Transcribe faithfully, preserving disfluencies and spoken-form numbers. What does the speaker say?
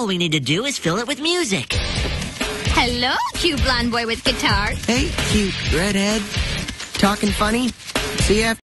All we need to do is fill it with music. Hello, cute blonde boy with guitar. Hey, cute redhead. Talking funny? See ya.